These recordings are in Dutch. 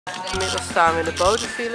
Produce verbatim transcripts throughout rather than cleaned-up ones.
Inmiddels staan we in de boterfile.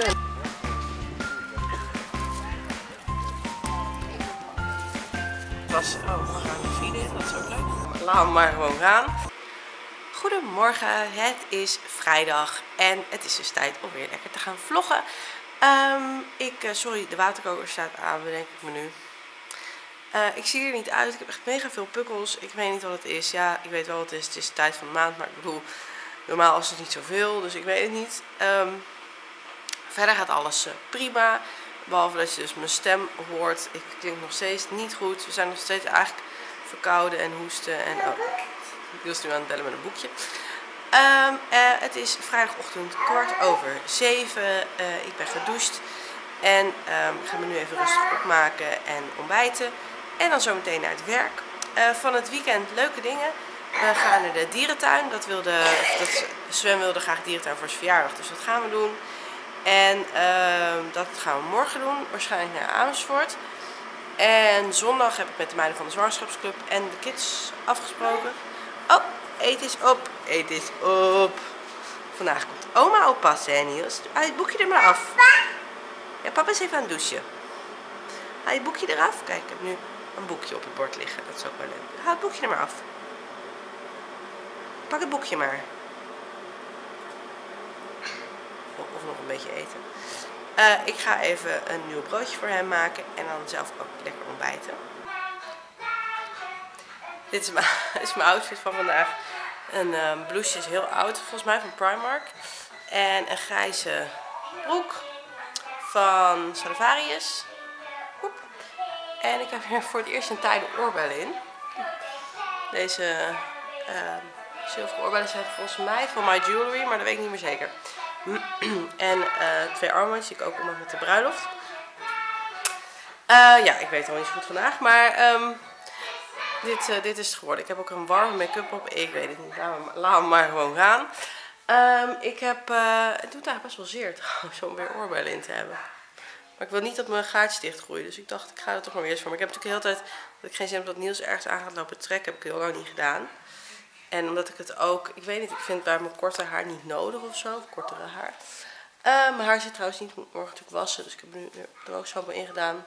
Het was, oh, we gaan de file in, dat is ook leuk. Laten we maar gewoon gaan. Goedemorgen, het is vrijdag en het is dus tijd om weer lekker te gaan vloggen. Um, ik, uh, sorry, de waterkoker staat aan, bedenk ik me nu. Uh, ik zie er niet uit, ik heb echt mega veel pukkels. Ik weet niet wat het is. Ja, ik weet wel wat het is. Het is de tijd van de maand, maar ik bedoel, normaal is het niet zoveel, dus ik weet het niet. Um, verder gaat alles uh, prima. Behalve dat je dus mijn stem hoort. Ik klink nog steeds niet goed. We zijn nog steeds eigenlijk verkouden en hoesten. En oh, ik was nu aan het bellen met een boekje. Um, uh, het is vrijdagochtend kwart over zeven. Uh, ik ben gedoucht. En um, ik ga me nu even rustig opmaken en ontbijten. En dan zometeen naar het werk. Uh, van het weekend leuke dingen. We gaan naar de dierentuin. Dat wilde, dat, Sven wilde graag dierentuin voor zijn verjaardag. Dus dat gaan we doen. En uh, dat gaan we morgen doen. Waarschijnlijk naar Amersfoort. En zondag heb ik met de meiden van de zwangerschapsclub en de kids afgesproken. Oh, eten is op. Eten is op. Vandaag komt oma oppassen, hè Niels. Haal je het boekje er maar af. Ja, papa is even aan het douchen. Haal je het boekje eraf. Kijk, ik heb nu een boekje op het bord liggen. Dat is ook wel leuk. Haal het boekje er maar af. Pak het boekje maar. Of nog een beetje eten. Uh, ik ga even een nieuw broodje voor hem maken. En dan zelf ook lekker ontbijten. Dit is mijn, is mijn outfit van vandaag. Een uh, blouseje is heel oud, volgens mij van Primark. En een grijze broek van Stradivarius. Oep. En ik heb hier voor het eerst een tijden oorbellen in. Deze uh, zilveren oorbellen zijn volgens mij van My Jewelry, maar dat weet ik niet meer zeker. En uh, twee armbandjes die ik ook om heb met de bruiloft. Uh, ja, ik weet het al niet zo goed vandaag, maar um, dit, uh, dit is het geworden. Ik heb ook een warme make-up op. Ik weet het niet, laten we, laten we maar gewoon gaan. Um, ik heb, uh, het doet eigenlijk best wel zeer trouwens om weer oorbellen in te hebben. Maar ik wil niet dat mijn gaatjes dichtgroeien, dus ik dacht ik ga er toch maar weer eens voor. Maar ik heb natuurlijk de hele tijd, dat ik geen zin heb dat Niels ergens aan gaat lopen trekken, heb ik heel lang niet gedaan. En omdat ik het ook, ik weet niet, ik vind bij mijn korte haar niet nodig of zo, of kortere haar. Uh, mijn haar zit trouwens niet, ik moet morgen natuurlijk wassen, dus ik heb nu droogshampoo ingedaan.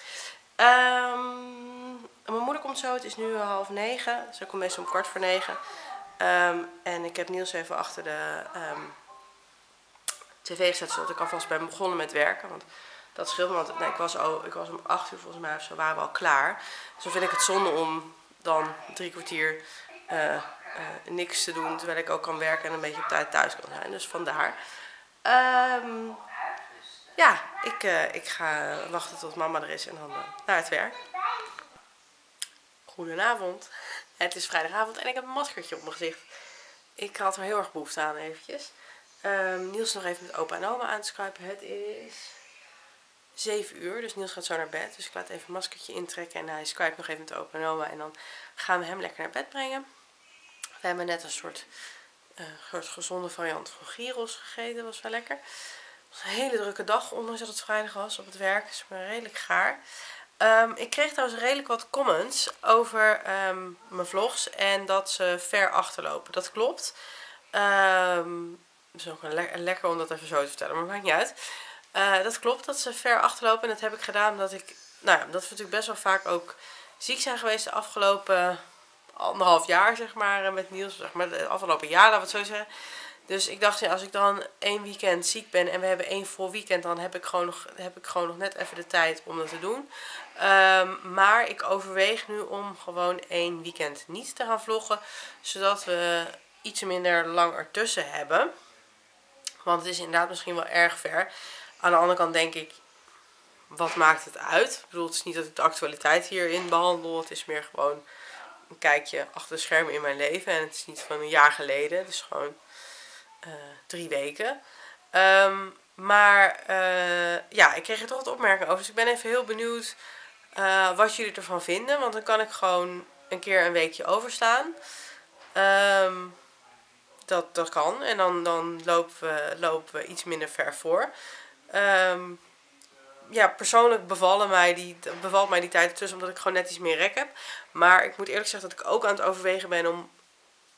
Um, mijn moeder komt zo, het is nu half negen, dus ik kom meestal om kwart voor negen. Um, en ik heb Niels even achter de um, tv gezet, zodat ik alvast ben begonnen met werken. Want dat scheelt me, want nee, ik, was al, ik was om acht uur volgens mij of zo, waren we al klaar. Dus dan vind ik het zonde om dan drie kwartier uh, uh, niks te doen, terwijl ik ook kan werken en een beetje op tijd thuis kan zijn. Dus vandaar. Um, ja, ik, uh, ik ga wachten tot mama er is en dan uh, naar het werk. Goedenavond. Het is vrijdagavond en ik heb een maskertje op mijn gezicht. Ik had er heel erg behoefte aan eventjes. Um, Niels nog even met opa en oma aan te skypen. Het is zeven uur, dus Niels gaat zo naar bed. Dus ik laat even een maskertje intrekken en hij skype nog even met opa en oma. En dan gaan we hem lekker naar bed brengen. We hebben net een soort, uh, soort gezonde variant van gyros gegeten. Dat was wel lekker. Het was een hele drukke dag, ondanks dat het vrijdag was op het werk. Het is maar redelijk gaar. Um, ik kreeg trouwens redelijk wat comments over um, mijn vlogs en dat ze ver achterlopen. Dat klopt. Um, het is ook een le lekker om dat even zo te vertellen, maar maakt niet uit. Uh, dat klopt dat ze ver achterlopen en dat heb ik gedaan omdat ik, nou ja, dat we natuurlijk best wel vaak ook ziek zijn geweest de afgelopen anderhalf jaar, zeg maar, met Niels, zeg maar, de afgelopen jaar, laten we het zo zeggen. Dus ik dacht, ja, als ik dan één weekend ziek ben en we hebben één vol weekend, dan heb ik gewoon nog, heb ik gewoon nog net even de tijd om dat te doen. Um, maar ik overweeg nu om gewoon één weekend niet te gaan vloggen, zodat we iets minder lang ertussen hebben. Want het is inderdaad misschien wel erg ver. Aan de andere kant denk ik, wat maakt het uit? Ik bedoel, het is niet dat ik de actualiteit hierin behandel. Het is meer gewoon een kijkje achter de schermen in mijn leven. En het is niet van een jaar geleden. Het is gewoon uh, drie weken. Um, maar uh, ja, ik kreeg er toch wat opmerkingen over. Dus ik ben even heel benieuwd uh, wat jullie ervan vinden. Want dan kan ik gewoon een keer een weekje overslaan. Um, dat, dat kan. En dan, dan lopen, we, lopen we iets minder ver voor. Um, ja, persoonlijk bevallen mij die, bevalt mij die tijd ertussen omdat ik gewoon net iets meer rek heb. Maar ik moet eerlijk zeggen dat ik ook aan het overwegen ben om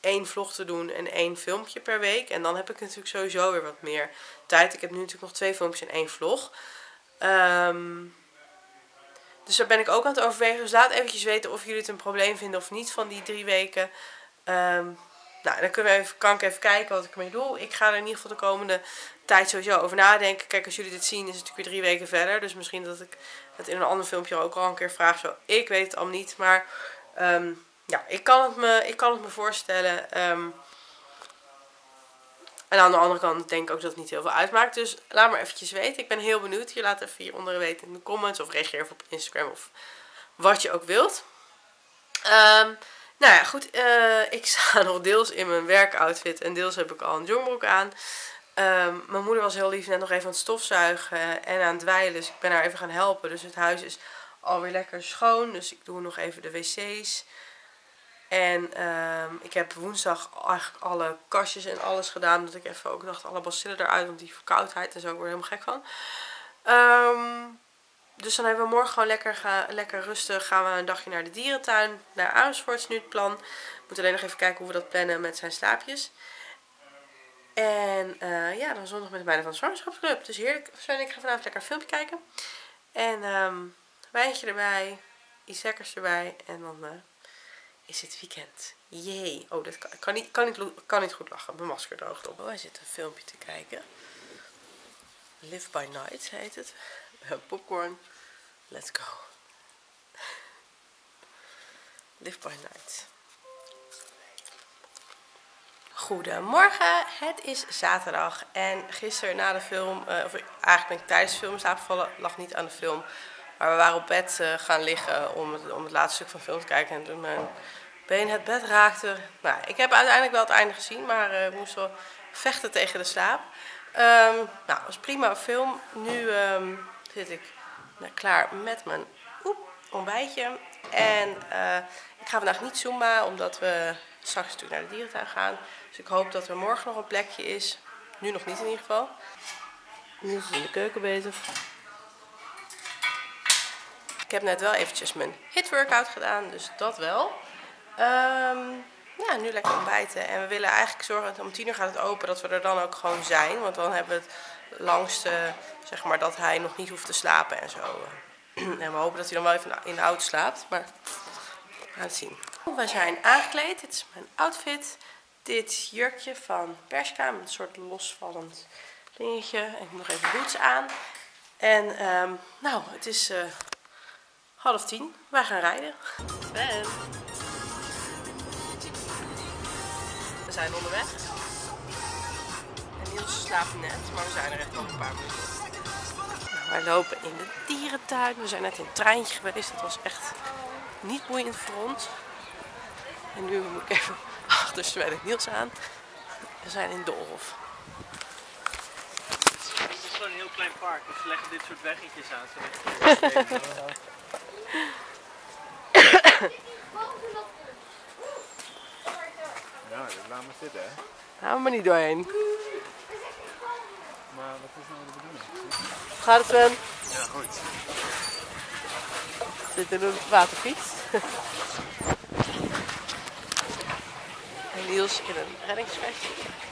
één vlog te doen en één filmpje per week. En dan heb ik natuurlijk sowieso weer wat meer tijd. Ik heb nu natuurlijk nog twee filmpjes en één vlog. Um, dus daar ben ik ook aan het overwegen. Dus laat eventjes weten of jullie het een probleem vinden of niet van die drie weken. Um, nou, dan kunnen we even, kan ik even kijken wat ik ermee doe. Ik ga er in ieder geval de komende tijd sowieso over nadenken. Kijk, als jullie dit zien is het natuurlijk weer drie weken verder. Dus misschien dat ik het in een ander filmpje ook al een keer vraag. Zo, ik weet het allemaal niet. Maar um, ja, ik kan het me, ik kan het me voorstellen. Um, en aan de andere kant denk ik ook dat het niet heel veel uitmaakt. Dus laat maar eventjes weten. Ik ben heel benieuwd. Je laat even hieronder weten in de comments. Of reageer even op Instagram of wat je ook wilt. Um, nou ja, goed. Uh, ik sta nog deels in mijn werkoutfit. En deels heb ik al een jongbroek aan. Um, mijn moeder was heel lief net nog even aan het stofzuigen en aan het dweilen. Dus ik ben haar even gaan helpen. Dus het huis is alweer lekker schoon. Dus ik doe nog even de wc's. En um, ik heb woensdag eigenlijk alle kastjes en alles gedaan. Dat ik even ook dacht, alle bacillen eruit. Want die verkoudheid en zo, ik word er helemaal gek van. Um, dus dan hebben we morgen gewoon lekker, ga, lekker rustig. Gaan we een dagje naar de dierentuin. Naar Amersfoort is nu het plan. Ik moet alleen nog even kijken hoe we dat plannen met zijn slaapjes. En uh, ja, dan zondag met de meiden van de zwangerschapsclub. Dus heerlijk. Sven en ik gaan vanavond lekker een filmpje kijken. En um, wijntje erbij. Iets lekkers erbij. En dan... Uh, is het weekend. Jee. Oh, dat kan, kan, niet, kan, niet, kan niet goed lachen. Mijn masker droogt op. Oh, hij zit een filmpje te kijken. Live by Night heet het. Popcorn. Let's go. Live by Night. Goedemorgen. Het is zaterdag. En gisteren na de film, uh, of eigenlijk ben ik tijdens de film slaapgevallen. Lag niet aan de film. Maar we waren op bed uh, gaan liggen om het, om het laatste stuk van de film te kijken. En toen mijn been het bed raakte. Nou, ik heb uiteindelijk wel het einde gezien, maar uh, ik moest wel vechten tegen de slaap. Um, nou, het was prima film. Nu um, zit ik nou, klaar met mijn oep, ontbijtje. En uh, ik ga vandaag niet zumba, omdat we straks natuurlijk naar de dierentuin gaan. Dus ik hoop dat er morgen nog een plekje is. Nu nog niet in ieder geval. Niels is in de keuken bezig. Ik heb net wel eventjes mijn hit workout gedaan, dus dat wel. Um, ja, nu lekker ontbijten. En we willen eigenlijk zorgen dat om tien uur gaat het open, dat we er dan ook gewoon zijn. Want dan hebben we het langste, zeg maar, dat hij nog niet hoeft te slapen en zo. En we hopen dat hij dan wel even in de auto slaapt, maar we gaan het zien. We zijn aangekleed. Dit is mijn outfit. Dit jurkje van Bershka met een soort losvallend dingetje. En ik moet nog even boots aan. En um, nou, het is... Uh, half tien. Wij gaan rijden. En we zijn onderweg. En Niels slaapt net, maar we zijn er echt nog een paar minuten. Nou, wij lopen in de dierentuin. We zijn net in het treintje geweest. Dat was echt niet boeiend voor ons. En nu moet ik even achter Sven en Niels aan. We zijn in Doolhof. Het is gewoon een heel klein park, dus ze leggen dit soort weggetjes aan. Zodat Nou, dat laat maar zitten, hè. Gaan we maar niet doorheen. Maar wat is nou de bedoeling? Gaat het, Sven? Ja, goed. Zit in een waterfiets. En Niels in een reddingsvest.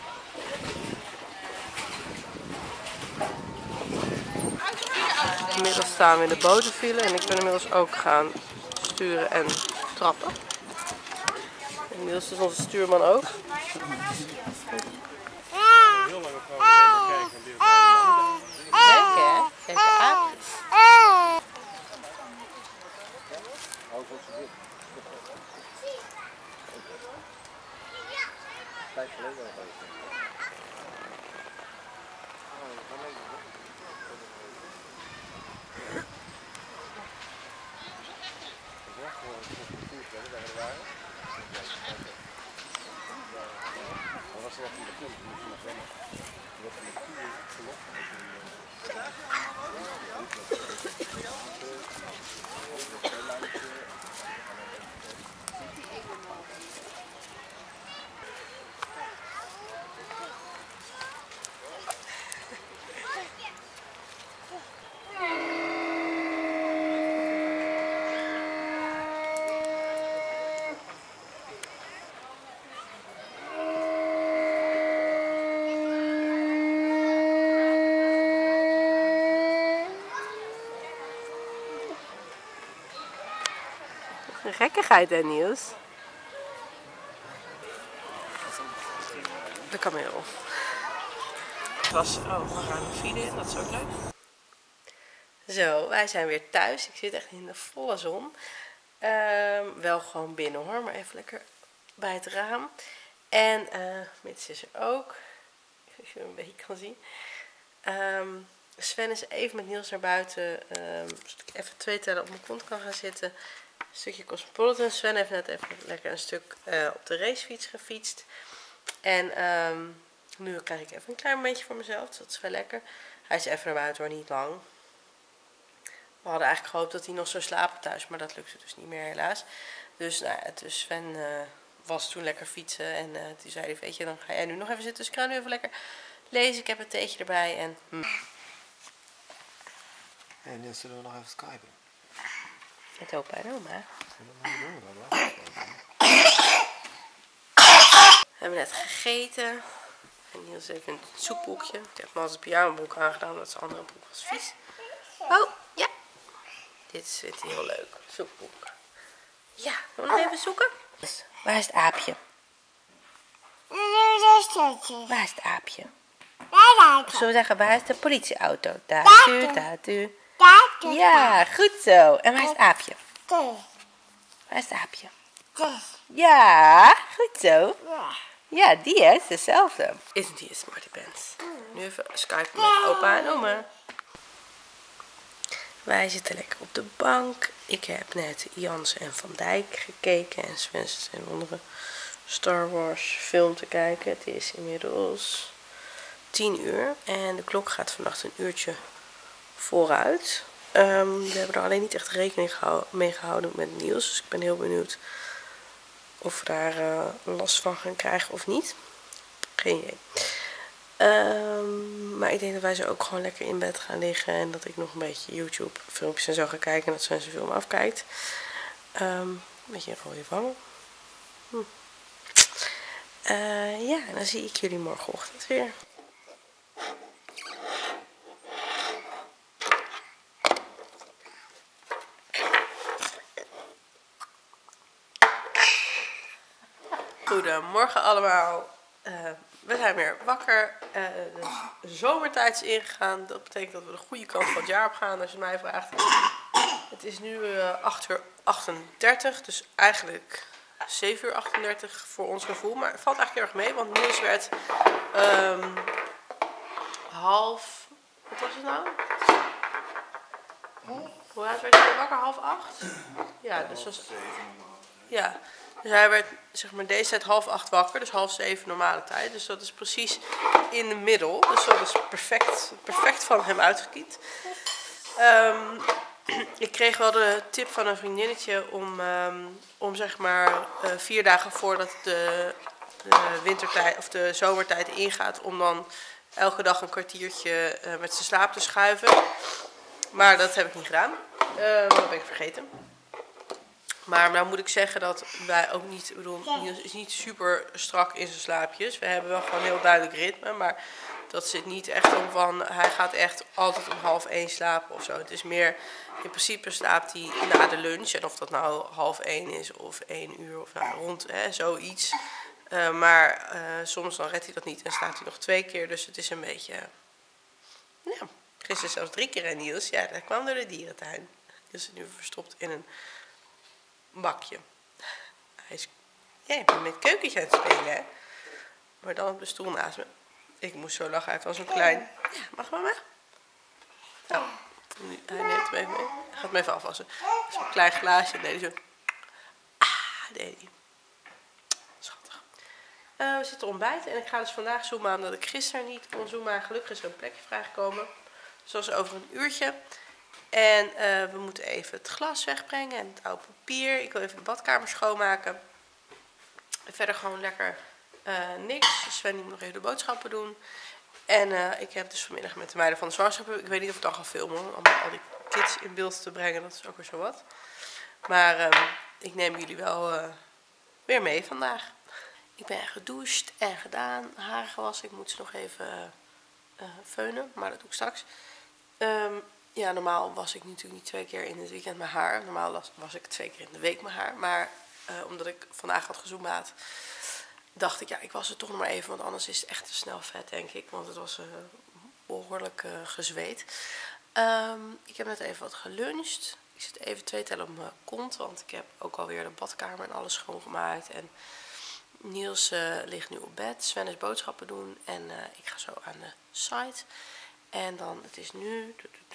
Inmiddels staan we in de botenfile en ik ben inmiddels ook gaan sturen en trappen. En Niels is onze stuurman ook. Heel lang gewoon alleen maar kijken van dit en Kijk hè, kijk de aapjes. Tijd geleden al even. Dan was er wat in de film, moest je nog wennen. Dat er met kieuwen gelokt Gekkigheid hè Niels? De kameel. Het was, oh, we gaan een file in, dat is ook leuk. Zo, wij zijn weer thuis. Ik zit echt in de volle zon. Um, wel gewoon binnen hoor, maar even lekker bij het raam. En uh, Mits is er ook. Als je hem een beetje kan zien. Um, Sven is even met Niels naar buiten. Um, zodat ik even twee tellen op mijn kont kan gaan zitten. Een stukje Cosmopolitan. Sven heeft net even lekker een stuk uh, op de racefiets gefietst. En um, nu krijg ik even een klein beetje voor mezelf. Dus dat is wel lekker. Hij is even naar buiten hoor, niet lang. We hadden eigenlijk gehoopt dat hij nog zou slapen thuis. Maar dat lukte dus niet meer helaas. Dus, nou ja, dus Sven uh, was toen lekker fietsen. En uh, toen zei hij, weet je, dan ga jij nu nog even zitten. Dus ik ga nu even lekker lezen. Ik heb een theetje erbij. En... Hm. Hé, hey, Niels, zullen we nog even skypen? Met opa en oma. We hebben net gegeten. En Niels heeft een soepboekje. Ik heb hem als een pyjamabroek aangedaan, omdat zijn andere broek was vies. Oh, ja. Dit is het heel leuk. Zoekboek. Ja, zullen we nog even zoeken? Waar is het aapje? Waar is het aapje? Of zullen we zeggen, waar is de politieauto? Daar, u, daar, u. Ja, goed zo. En waar is het aapje? Waar is het aapje? Ja, goed zo. Ja, die is dezelfde. Isn't die een smarty pants? Nu even Skype met opa en oma. Wij zitten lekker op de bank. Ik heb net Jansen en Van Dijk gekeken. En Sven zit een andere Star Wars film te kijken. Het is inmiddels tien uur. En de klok gaat vannacht een uurtje vooruit. Um, we hebben er alleen niet echt rekening gehouden, mee gehouden met Niels. Dus ik ben heel benieuwd of we daar uh, last van gaan krijgen of niet. Geen idee. Um, maar ik denk dat wij zo ook gewoon lekker in bed gaan liggen. En dat ik nog een beetje YouTube filmpjes en zo ga kijken. En dat Sven zijn film afkijkt. Um, een beetje een rode wangen. Hm. Uh, ja, en dan zie ik jullie morgenochtend weer. Goedemorgen allemaal. Uh, we zijn weer wakker. Uh, de zomertijd is ingegaan. Dat betekent dat we de goede kant van het jaar op gaan, als je mij vraagt. Het is nu uh, acht uur achtendertig, dus eigenlijk zeven uur achtendertig voor ons gevoel. Maar het valt eigenlijk heel erg mee, want Niels werd um, half... Wat was het nou? Hoe laat werd hij wakker? Half acht? Ja, dus was... Ja, dus hij werd zeg maar deze tijd half acht wakker, dus half zeven normale tijd. Dus dat is precies in de middel. Dus dat is perfect, perfect van hem uitgekiet. Um, ik kreeg wel de tip van een vriendinnetje om, um, om zeg maar uh, vier dagen voordat de, de wintertijd of de zomertijd ingaat, om dan elke dag een kwartiertje uh, met zijn slaap te schuiven. Maar dat heb ik niet gedaan. Uh, dat ben ik vergeten. Maar nou moet ik zeggen dat wij ook niet, ik bedoel, Niels is niet super strak in zijn slaapjes. We hebben wel gewoon een heel duidelijk ritme, maar dat zit niet echt om van, hij gaat echt altijd om half één slapen of zo. Het is meer, in principe slaapt hij na de lunch. En of dat nou half één is of één uur of nou, rond, hè, zoiets. Uh, maar uh, soms dan redt hij dat niet en slaapt hij nog twee keer. Dus het is een beetje, uh, ja, gisteren zelfs drie keer en Niels. Ja, dat kwam door de dierentuin. Dus is nu verstopt in een bakje. Hij is, ja, je bent met keukentje aan het spelen, hè? Maar dan op de stoel naast me. Ik moest zo lachen, hij heeft al zo'n klein... Ja, mag mama? Nou, nu, hij neemt hem even mee. Hij gaat hem even afwassen. Zo'n klein glaasje, deed hij zo. Ah, deed hij. Schattig. Uh, we zitten ontbijten en ik ga dus vandaag zoomen aan dat ik gisteren niet kon zoomen. Gelukkig is er een plekje vrijgekomen. Dus dat is over een uurtje. En uh, we moeten even het glas wegbrengen en het oude papier. Ik wil even de badkamer schoonmaken. En verder gewoon lekker uh, niks. Sven moet nog even de boodschappen doen. En uh, ik heb dus vanmiddag met de meiden van de zwangerschap... Ik weet niet of ik dan ga filmen, om al die kids in beeld te brengen. Dat is ook weer zo wat. Maar uh, ik neem jullie wel uh, weer mee vandaag. Ik ben gedoucht en gedaan. Haren gewassen. Ik moet ze nog even uh, feunen, maar dat doe ik straks. Um, ja, normaal was ik natuurlijk niet twee keer in het weekend mijn haar. Normaal was, was ik twee keer in de week mijn haar. Maar uh, omdat ik vandaag had gezoombaat, dacht ik, ja, ik was er toch nog maar even. Want anders is het echt te snel vet, denk ik. Want het was uh, behoorlijk uh, gezweet. Um, ik heb net even wat geluncht. Ik zit even twee tellen op mijn kont. Want ik heb ook alweer de badkamer en alles schoongemaakt. En Niels uh, ligt nu op bed. Sven is boodschappen doen. En uh, ik ga zo aan de site. En dan, het is nu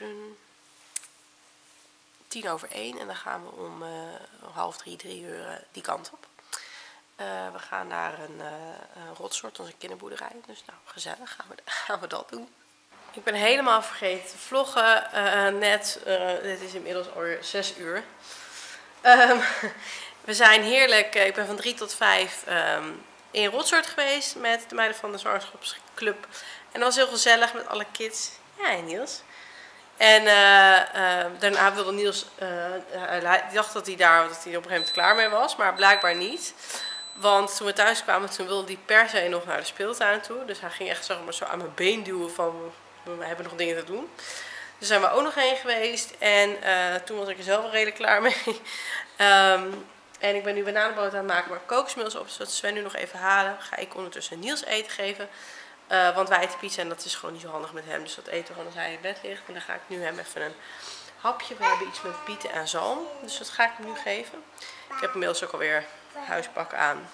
tien over één. En dan gaan we om uh, half drie, drie uur uh, die kant op. Uh, we gaan naar een, uh, een rotsoort, onze kinderboerderij. Dus nou, gezellig, gaan we, gaan we dat doen. Ik ben helemaal vergeten te vloggen. Uh, net, uh, dit is inmiddels alweer zes uur. Um, we zijn heerlijk, ik ben van drie tot vijf um, in Rotsoort geweest met de meiden van de zwangerschapsclub. En dat was heel gezellig met alle kids. Ja, en Niels. En uh, uh, daarna wilde Niels, uh, hij dacht dat hij daar dat hij op een gegeven moment klaar mee was, maar blijkbaar niet. Want toen we thuis kwamen, toen wilde hij per se nog naar de speeltuin toe. Dus hij ging echt zeg maar, zo aan mijn been duwen van, we hebben nog dingen te doen. Dus zijn we ook nog heen geweest. En uh, toen was ik er zelf wel redelijk klaar mee. um, en ik ben nu bananenbrood aan het maken, maar kokosmils op. Zodat Sven nu nog even halen. Ga ik ondertussen Niels eten geven. Uh, want wij eten pizza en dat is gewoon niet zo handig met hem. Dus dat eten we gewoon als hij in bed ligt. En dan ga ik nu hem even een hapje. We hebben iets met bieten en zalm. Dus dat ga ik hem nu geven. Ik heb inmiddels ook alweer huispak aan.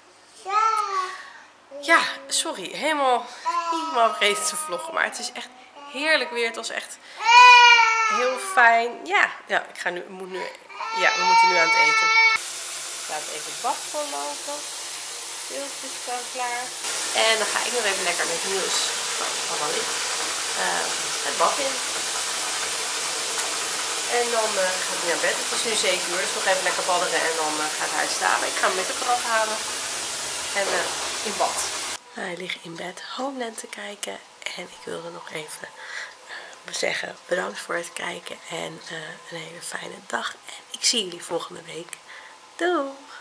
Ja, sorry. Helemaal, helemaal vergeten te vloggen. Maar het is echt heerlijk weer. Het was echt heel fijn. Ja, ja ik ga nu, moet nu, ja, we moeten nu aan het eten. Ik laat even het bad vollopen. Speeltjes staan klaar. En dan ga ik nog even lekker met Niels van al ligt uh, het bad in. En dan uh, gaat hij naar bed. Het is nu zeven uur, dus nog even lekker badderen en dan uh, gaat hij slapen. Ik ga hem middagkrant halen en uh, in bad. Hij ligt in bed Homeland te kijken en ik wilde nog even uh, zeggen bedankt voor het kijken en uh, een hele fijne dag. En ik zie jullie volgende week. Doei!